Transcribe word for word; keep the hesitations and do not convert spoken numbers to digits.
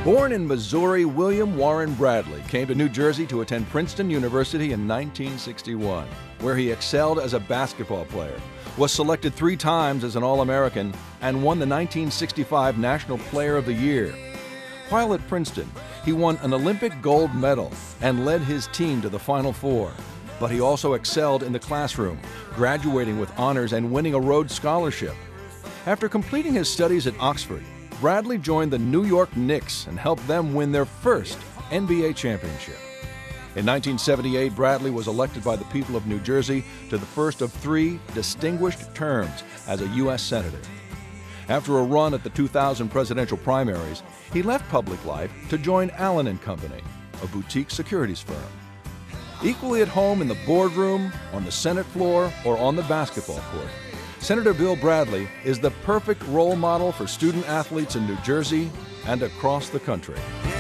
Born in Missouri, William Warren Bradley came to New Jersey to attend Princeton University in nineteen sixty-one, where he excelled as a basketball player, was selected three times as an All-American, and won the nineteen sixty-five National Player of the Year. While at Princeton, he won an Olympic gold medal and led his team to the Final Four. But he also excelled in the classroom, graduating with honors and winning a Rhodes Scholarship. After completing his studies at Oxford, Bradley joined the New York Knicks and helped them win their first N B A championship. In nineteen seventy-eight, Bradley was elected by the people of New Jersey to the first of three distinguished terms as a U S Senator. After a run at the two thousand presidential primaries, he left public life to join Allen and Company, a boutique securities firm. Equally at home in the boardroom, on the Senate floor, or on the basketball court, Senator Bill Bradley is the perfect role model for student athletes in New Jersey and across the country.